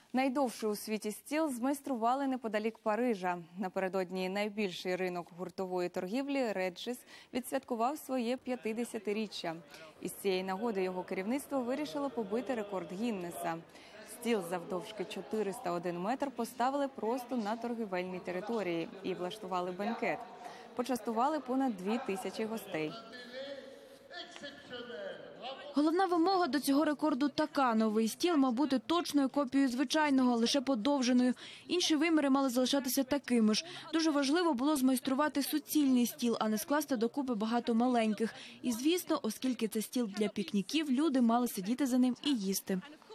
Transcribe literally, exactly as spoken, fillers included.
Найдовший у світі стіл змайстрували неподалік Парижа. Напередодні найбільший ринок гуртової торгівлі «Реджіс» відсвяткував своє п'ятдесятиріччя. Із цієї нагоди його керівництво вирішило побити рекорд Гіннеса. Стіл завдовжки чотириста один метр поставили просто на торгівельній території і влаштували бенкет. Почастували понад дві тисячі гостей. Головна вимога до цього рекорду така – новий стіл мав бути точною копією звичайного, лише подовженою. Інші виміри мали залишатися такими ж. Дуже важливо було змайструвати суцільний стіл, а не скласти докупи багато маленьких. І, звісно, оскільки це стіл для пікніків, люди мали сидіти за ним і їсти.